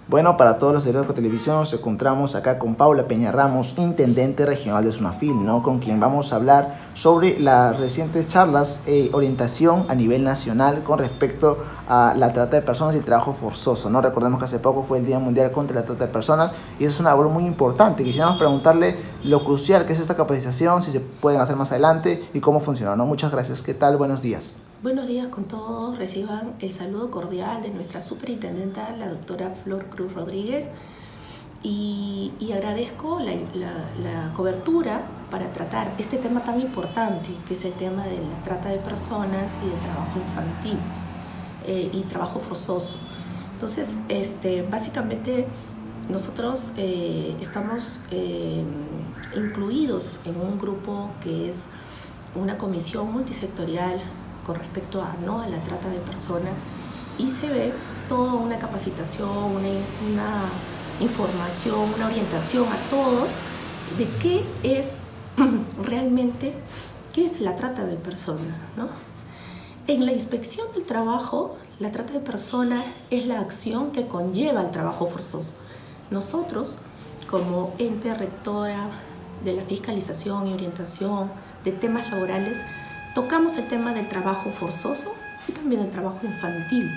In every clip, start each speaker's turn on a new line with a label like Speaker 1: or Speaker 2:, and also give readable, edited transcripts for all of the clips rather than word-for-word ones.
Speaker 1: Bueno, para todos los seguidores de televisión, nos encontramos acá con Paula Peña Ramos, intendente regional de SUNAFIL, ¿no? Con quien vamos a hablar sobre las recientes charlas orientación a nivel nacional con respecto a la trata de personas y el trabajo forzoso, ¿no? Recordemos que hace poco fue el Día Mundial contra la Trata de Personas y eso es una labor muy importante. Quisiéramos preguntarle lo crucial que es esta capacitación, si se pueden hacer más adelante y cómo funciona, ¿no? Muchas gracias. ¿Qué tal? Buenos días.
Speaker 2: Buenos días con todos. Reciban el saludo cordial de nuestra superintendenta, la doctora Flor Cruz Rodríguez, y agradezco la cobertura para tratar este tema tan importante, que es el tema de la trata de personas y del trabajo infantil y trabajo forzoso. Entonces, básicamente nosotros estamos incluidos en un grupo que es una comisión multisectorial con respecto a la trata de personas, y se ve toda una capacitación, una información, una orientación a todos de qué es realmente, qué es la trata de personas, ¿no? En la inspección del trabajo, la trata de personas es la acción que conlleva el trabajo forzoso. Nosotros, como ente rectora de la fiscalización y orientación de temas laborales, tocamos el tema del trabajo forzoso y también el trabajo infantil.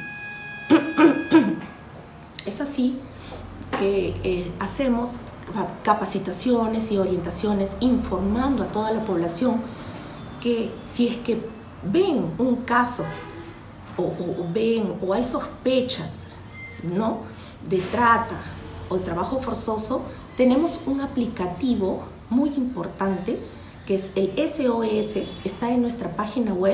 Speaker 2: Es así que hacemos capacitaciones y orientaciones informando a toda la población que si es que ven un caso o hay sospechas, ¿no?, de trata o de trabajo forzoso, tenemos un aplicativo muy importante que es el SOS. Está en nuestra página web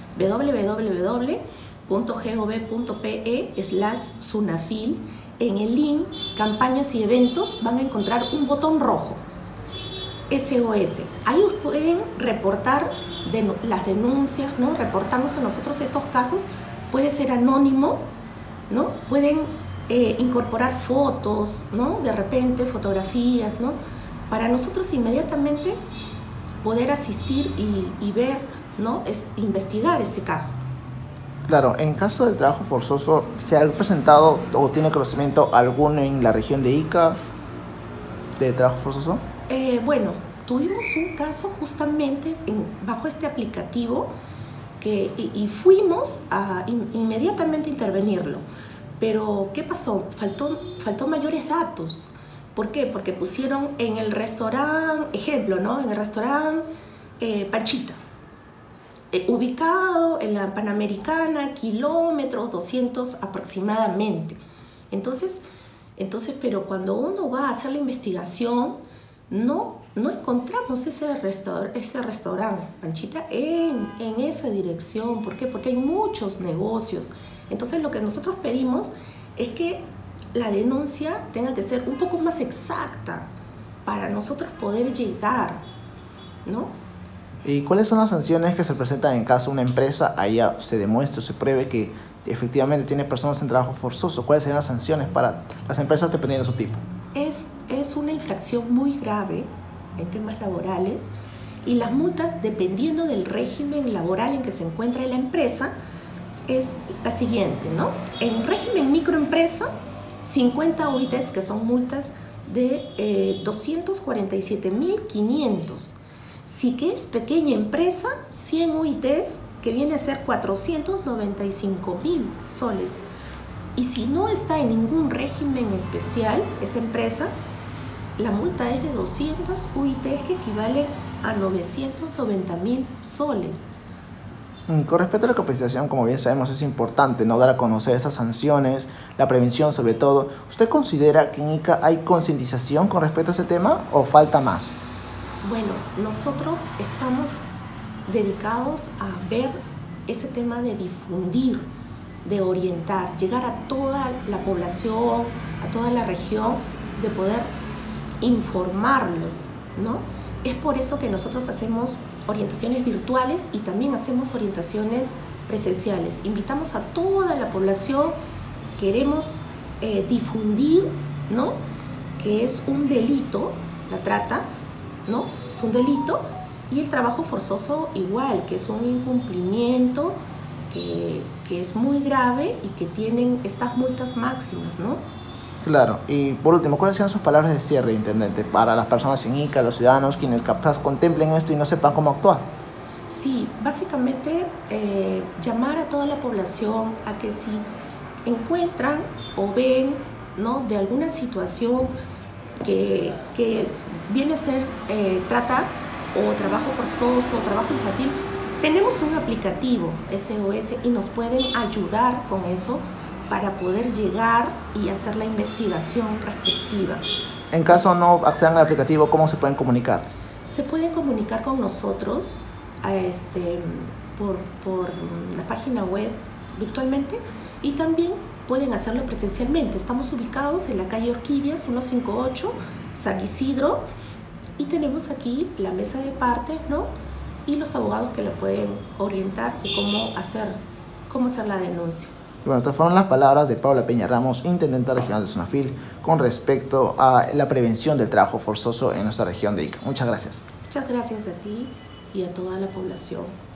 Speaker 2: www.gov.pe/SUNAFIL. En el link campañas y eventos van a encontrar un botón rojo, SOS. Ahí pueden reportar las denuncias, ¿no?, reportarnos a nosotros estos casos. Puede ser anónimo, ¿no? Pueden incorporar fotos, ¿no?, de repente fotografías, ¿no?, para nosotros inmediatamente poder asistir y ver, ¿no?, investigar este caso.
Speaker 1: Claro, en caso del trabajo forzoso, ¿se ha presentado o tiene conocimiento alguno en la región de Ica de trabajo forzoso?
Speaker 2: Bueno, tuvimos un caso justamente bajo este aplicativo y fuimos a inmediatamente intervenirlo. Pero, ¿qué pasó? Faltó mayores datos. ¿Por qué? Porque pusieron en el restaurante, ejemplo, ¿no?, en el restaurante Panchita, ubicado en la Panamericana, kilómetros 200 aproximadamente. Entonces, pero cuando uno va a hacer la investigación, no encontramos ese restaurante Panchita en esa dirección. ¿Por qué? Porque hay muchos negocios. Entonces, lo que nosotros pedimos es que la denuncia tenga que ser un poco más exacta para nosotros poder llegar, ¿no?
Speaker 1: ¿Y cuáles son las sanciones que se presentan en caso de una empresa ahí se demuestre o se pruebe que efectivamente tiene personas en trabajo forzoso? ¿Cuáles serían las sanciones para las empresas dependiendo de su tipo?
Speaker 2: Es una infracción muy grave en temas laborales, y las multas, dependiendo del régimen laboral en que se encuentra la empresa, es la siguiente, ¿no? En régimen microempresa, 50 UITs, que son multas de 247.500. Si que es pequeña empresa, 100 UITs, que viene a ser 495.000 soles. Y si no está en ningún régimen especial esa empresa, la multa es de 200 UITs, que equivalen a 990.000 soles.
Speaker 1: Con respecto a la capacitación, como bien sabemos, es importante no dar a conocer estas sanciones, la prevención sobre todo. ¿Usted considera que en Ica hay concientización con respecto a ese tema o falta más?
Speaker 2: Bueno, nosotros estamos dedicados a ver ese tema de difundir, de orientar, llegar a toda la población, a toda la región, de poder informarlos, ¿no? Es por eso que nosotros hacemos orientaciones virtuales y también hacemos orientaciones presenciales. Invitamos a toda la población, queremos difundir, ¿no?, que es un delito, la trata, ¿no?, es un delito, y el trabajo forzoso igual, que es un incumplimiento que es muy grave y que tienen estas multas máximas, ¿no?
Speaker 1: Claro, y por último, ¿cuáles sean sus palabras de cierre, intendente, para las personas en Ica, los ciudadanos, quienes capaz contemplen esto y no sepan cómo actuar?
Speaker 2: Sí, básicamente llamar a toda la población a que si encuentran o ven, ¿no?, de alguna situación que viene a ser trata o trabajo forzoso o trabajo infantil, tenemos un aplicativo SOS y nos pueden ayudar con eso para poder llegar y hacer la investigación respectiva.
Speaker 1: En caso no accedan al aplicativo, ¿cómo se pueden comunicar?
Speaker 2: Se pueden comunicar con nosotros por la página web virtualmente y también pueden hacerlo presencialmente. Estamos ubicados en la calle Orquídeas 158, San Isidro, y tenemos aquí la mesa de partes, ¿no?, y los abogados que le pueden orientar y cómo hacer la denuncia.
Speaker 1: Bueno, estas fueron las palabras de Paula Peña Ramos, intendente regional de Sunafil, con respecto a la prevención del trabajo forzoso en nuestra región de Ica. Muchas gracias.
Speaker 2: Muchas gracias a ti y a toda la población.